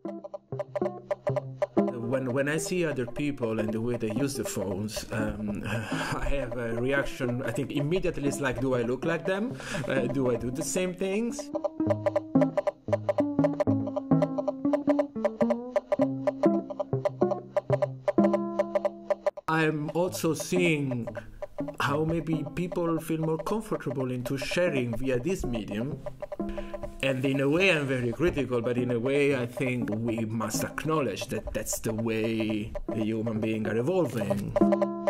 When I see other people and the way they use the phones, I have a reaction. I think immediately it's like, do I look like them? Do I do the same things? I'm also seeing how maybe people feel more comfortable into sharing via this medium. And in a way, I'm very critical, but in a way, I think we must acknowledge that that's the way the human beings are evolving.